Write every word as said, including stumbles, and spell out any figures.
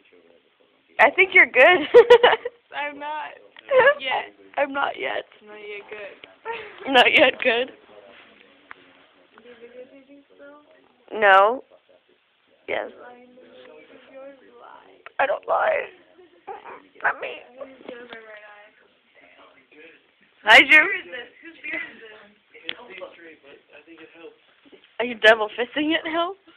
I think you're good. I'm not. Yet. I'm not yet. Not yet good. Not yet good. Do you videotaping still? No. Yes. Lying to me. Yours lie. I don't lie. Not me. I think it's good by right eye. Hi, Drew. Who is this? Whose beer is this? Are you devil fisting it now?